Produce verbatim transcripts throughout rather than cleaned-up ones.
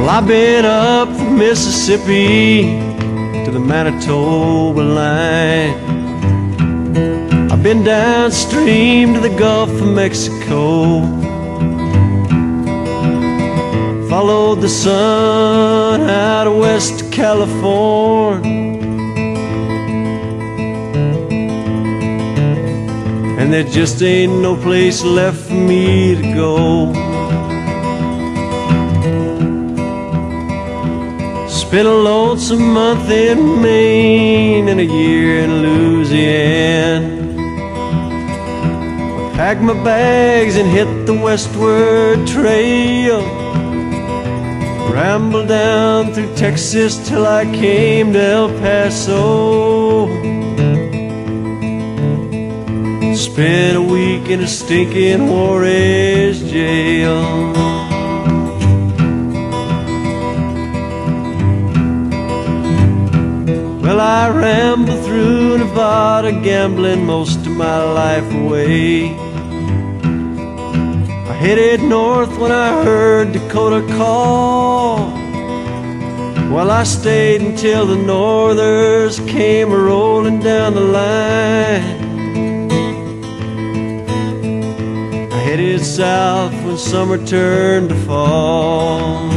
Well, I've been up the Mississippi to the Manitoba line. I've been downstream to the Gulf of Mexico. Followed the sun out of West California, and there just ain't no place left for me to go. Spent a lonesome month in Maine and a year in Louisiana. Packed my bags and hit the westward trail. Rambled down through Texas till I came to El Paso. Spent a week in a stinking Juarez jail. Well, I rambled through Nevada, gambling most of my life away. I headed north when I heard Dakota call. Well, I stayed until the Northers came rolling down the line. I headed south when summer turned to fall.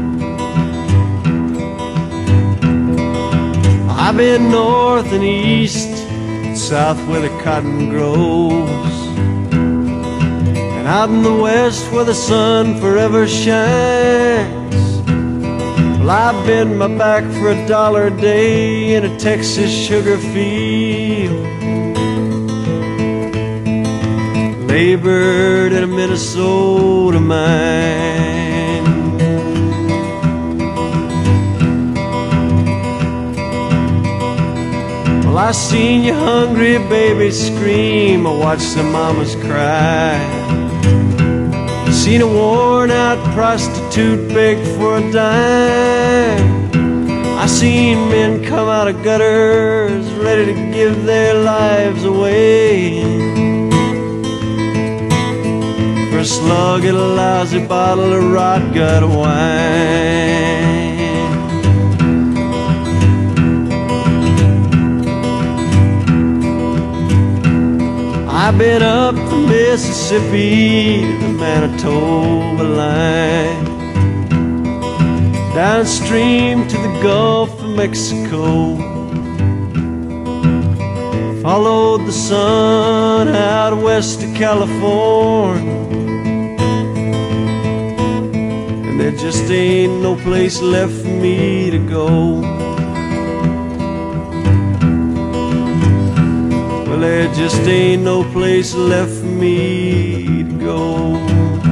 I've been north and east, south where the cotton grows, and out in the west where the sun forever shines. Well, I've bent my back for a dollar a day in a Texas sugar field, labored in a Minnesota mine. Well, I seen your hungry babies scream, I watched the mamas cry. Seen a worn out prostitute beg for a dime. I seen men come out of gutters ready to give their lives away for a slug at a lousy bottle of rot gut wine. I've been up the Mississippi to the Manitoba line, downstream to the Gulf of Mexico. Followed the sun out west of California, and there just ain't no place left for me to go. Well, there just ain't no place left for me to go.